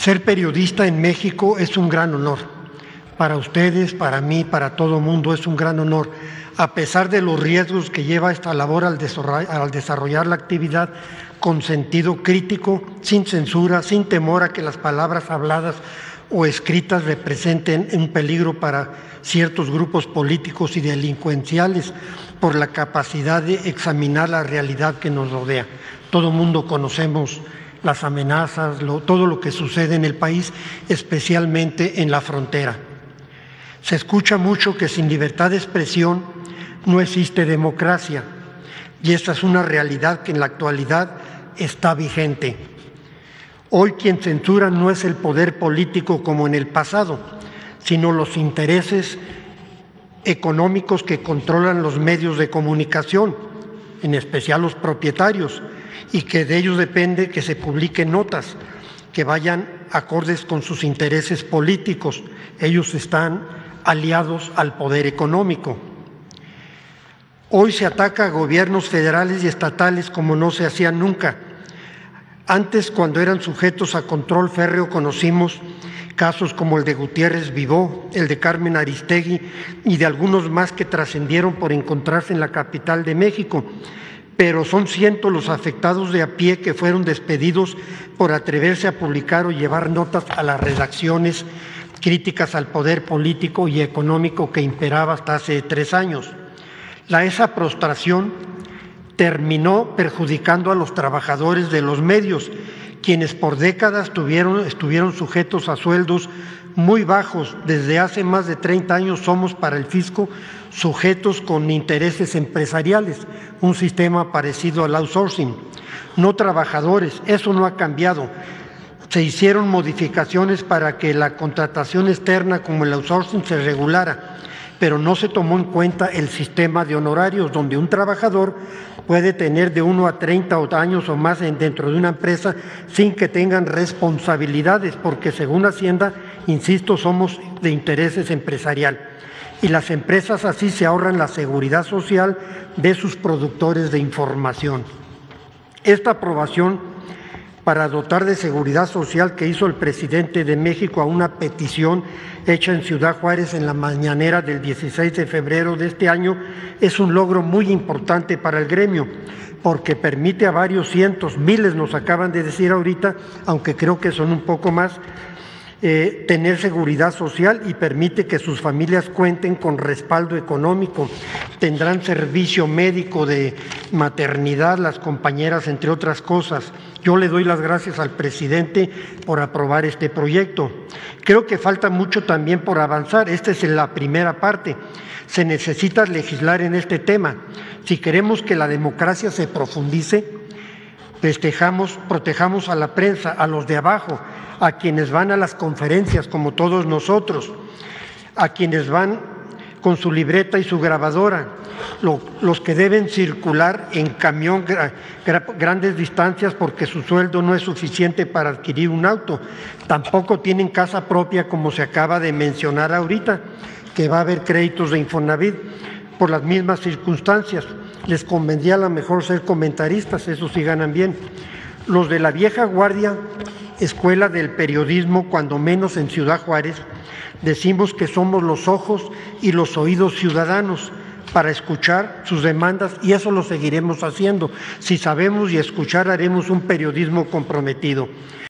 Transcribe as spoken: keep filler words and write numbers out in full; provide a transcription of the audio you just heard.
Ser periodista en México es un gran honor. Para ustedes, para mí, para todo el mundo es un gran honor. A pesar de los riesgos que lleva esta labor al desarrollar la actividad con sentido crítico, sin censura, sin temor a que las palabras habladas o escritas representen un peligro para ciertos grupos políticos y delincuenciales por la capacidad de examinar la realidad que nos rodea. Todo el mundo conocemos las amenazas, lo, todo lo que sucede en el país, especialmente en la frontera. Se escucha mucho que sin libertad de expresión no existe democracia, y esta es una realidad que en la actualidad está vigente. Hoy quien censura no es el poder político como en el pasado, sino los intereses económicos que controlan los medios de comunicación, en especial los propietarios, y que de ellos depende que se publiquen notas que vayan acordes con sus intereses políticos. Ellos están aliados al poder económico. Hoy se ataca a gobiernos federales y estatales como no se hacía nunca. Antes, cuando eran sujetos a control férreo, conocimos casos como el de Gutiérrez Vivó, el de Carmen Aristegui y de algunos más que trascendieron por encontrarse en la capital de México. Pero son cientos los afectados de a pie que fueron despedidos por atreverse a publicar o llevar notas a las redacciones críticas al poder político y económico que imperaba hasta hace tres años. La esa prostración terminó perjudicando a los trabajadores de los medios, quienes por décadas tuvieron, estuvieron sujetos a sueldos muy bajos. Desde hace más de treinta años somos para el fisco sujetos con intereses empresariales, un sistema parecido al outsourcing, no trabajadores. Eso no ha cambiado. Se hicieron modificaciones para que la contratación externa como el outsourcing se regulara, pero no se tomó en cuenta el sistema de honorarios, donde un trabajador puede tener de uno a treinta años o más dentro de una empresa sin que tengan responsabilidades, porque según Hacienda, insisto, somos de intereses empresarial. Y las empresas así se ahorran la seguridad social de sus productores de información. Esta aprobación para dotar de seguridad social que hizo el presidente de México a una petición hecha en Ciudad Juárez en la mañanera del dieciséis de febrero de este año es un logro muy importante para el gremio, porque permite a varios cientos, miles nos acaban de decir ahorita, aunque creo que son un poco más, Eh, tener seguridad social y permite que sus familias cuenten con respaldo económico. Tendrán servicio médico de maternidad las compañeras, entre otras cosas. Yo le doy las gracias al presidente por aprobar este proyecto. Creo que falta mucho también por avanzar. Esta es la primera parte. Se necesita legislar en este tema. Si queremos que la democracia se profundice, Festejamos, protejamos a la prensa, a los de abajo, a quienes van a las conferencias como todos nosotros, a quienes van con su libreta y su grabadora, lo, los que deben circular en camión gra, gra, grandes distancias porque su sueldo no es suficiente para adquirir un auto, tampoco tienen casa propia como se acaba de mencionar ahorita, que va a haber créditos de Infonavit por las mismas circunstancias. Les convendría a lo mejor ser comentaristas, eso sí ganan bien. Los de la vieja guardia, escuela del periodismo, cuando menos en Ciudad Juárez, decimos que somos los ojos y los oídos ciudadanos para escuchar sus demandas, y eso lo seguiremos haciendo. Si sabemos y escuchar, haremos un periodismo comprometido.